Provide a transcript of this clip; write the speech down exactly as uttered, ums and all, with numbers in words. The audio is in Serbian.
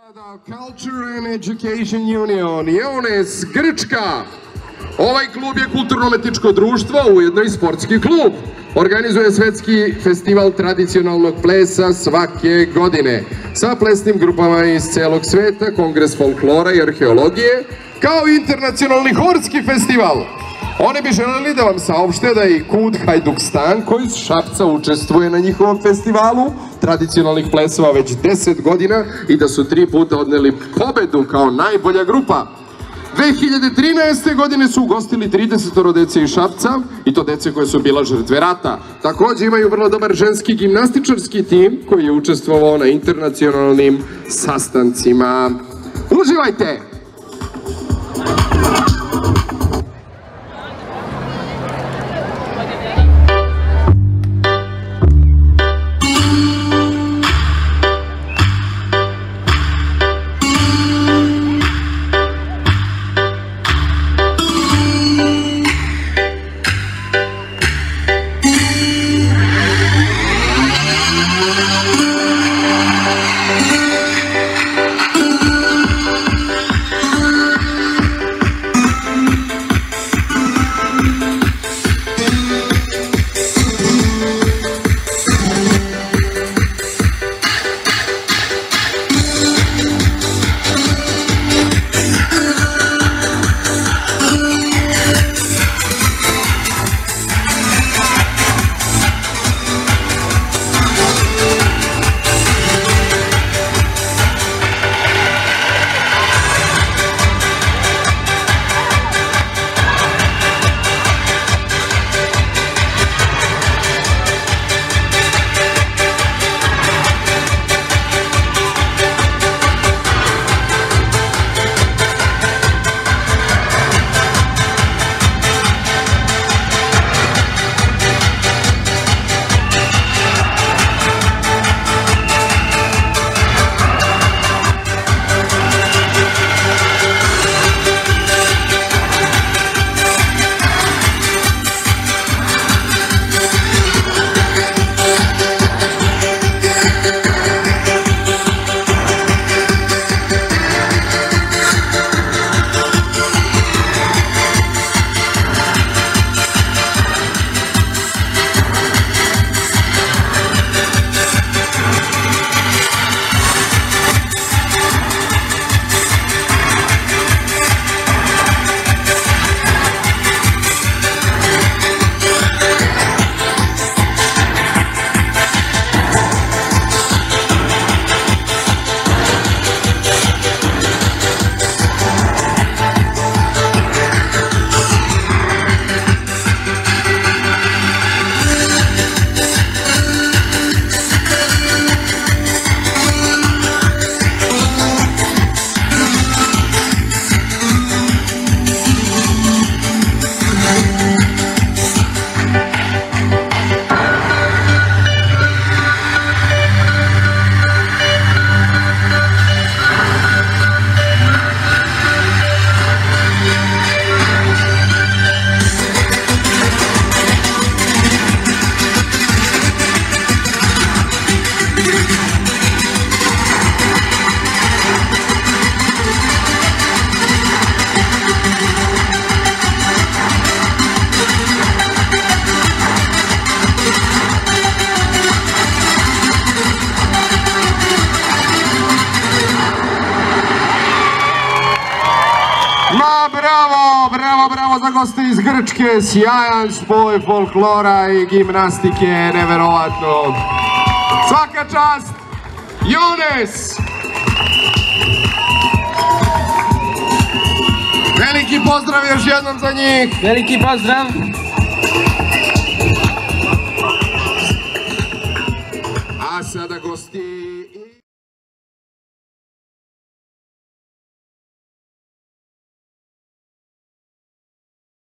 Sada Culture and Education Union, Iones, Grčka. Ovaj klub je kulturno-umetničko društvo, ujedno i sportski klub. Organizuje svetski festival tradicionalnog plesa svake godine sa plesnim grupama iz celog sveta, kongres folklora i arheologije, kao i internacionalni horski festival. Oni bi želeli da vam saopšte da je i Kud Hajdukstan, koji iz Šapca učestvuje na njihovom festivalu tradicionalnih plesova već deset godina i da su tri puta odneli pobedu kao najbolja grupa. dve hiljade trinaeste. godine su ugostili trideset dece iz Šapca, i to dece koje su bila žrtve rata. Takođe imaju vrlo dobar ženski gimnastičarski tim koji je učestvovao na internacionalnim sastancima. Uživajte! Bravo, bravo, bravo za goste iz Grčke, sjajan spoj folklora i gimnastike, neverovatno. Svaka čast, Iones! Veliki pozdrav još jednom za njih. Veliki pozdrav. A sada gosti...